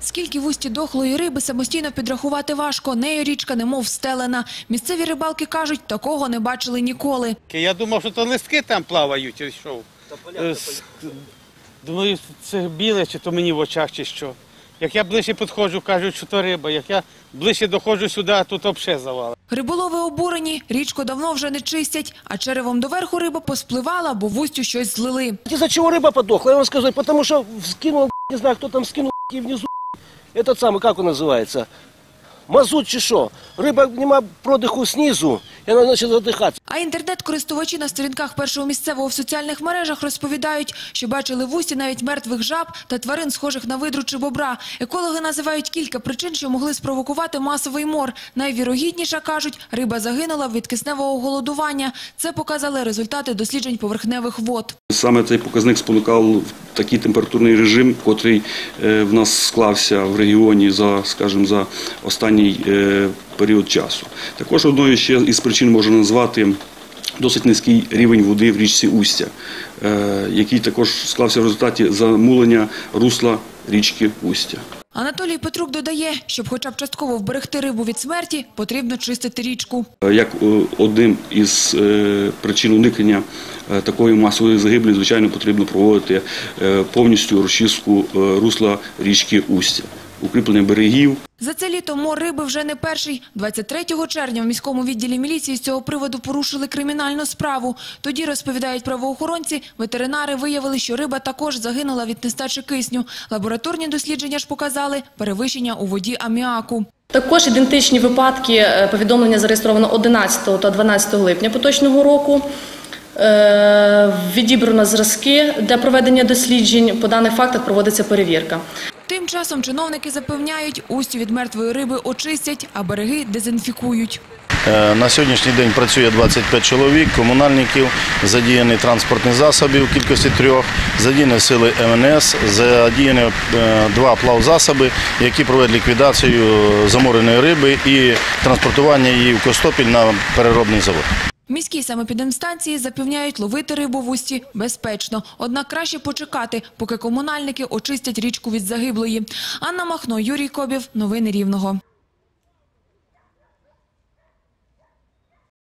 Скільки в Усті дохлої риби самостійно підрахувати важко. Нею річка немов стелена. Місцеві рибалки кажуть, такого не бачили ніколи. Я думав, що то листки там плавають, чи що. Думаю, це біле, чи то мені в очах, чи що. Як я ближче підходжу, кажуть, що то риба. Як я ближче доходжу сюди, а тут взагалі завал. Риболови обурені, річку давно вже не чистять, а черевом доверху риба поспливала, бо в Устю щось злили. Из-за чего рыба подохла? Я вам скажу, потому что скинул, не знаю, кто там скинул, и внизу, этот самый, как он называется, мазут чи що. Риба нема продиху знизу, і вона почала задихатися. А інтернет-користувачі на сторінках Першого місцевого в соціальних мережах розповідають, що бачили в Усті навіть мертвих жаб та тварин, схожих на видру чи бобра. Екологи називають кілька причин, що могли спровокувати масовий мор. Найвірогідніша, кажуть, риба загинула від кисневого голодування. Це показали результати досліджень поверхневих вод. Саме цей показник спонукав такий температурний режим, який в нас склався в регіоні за останній період часу. Також одною ще із причин можна назвати досить низький рівень води в річці Устя, який також склався в результаті замулення русла річки Устя. Анатолій Петрук додає, щоб хоча б частково вберегти рибу від смерті, потрібно чистити річку. Як одним із причин уникнення такої масової загибелі, звичайно, потрібно проводити повністю розчистку русла річки Устя, укріплення берегів. За це літо мор риби вже не перший. 23 червня в міському відділі міліції з цього приводу порушили кримінальну справу. Тоді, розповідають правоохоронці, ветеринари виявили, що риба також загинула від нестачі кисню. Лабораторні дослідження ж показали перевищення у воді аміаку. Також ідентичні випадки повідомлення зареєстровано 11 та 12 липня поточного року. Відібрано зразки для проведення досліджень. По даних фактах проводиться перевірка. Тим часом чиновники запевняють, Устю від мертвої риби очистять, а береги дезінфікують. На сьогоднішній день працює 25 чоловік, комунальників, задіяні транспортні засоби в кількості 3, задіяні сили МНС, задіяні 2 плавзасоби, які проводять ліквідацію замореної риби і транспортування її в Костопіль на переробний завод. Міські санепідемстанції запевняють, ловити рибу в Усті безпечно. Однак краще почекати, поки комунальники очистять річку від загиблої. Анна Махно, Юрій Кобів. Новини Рівного.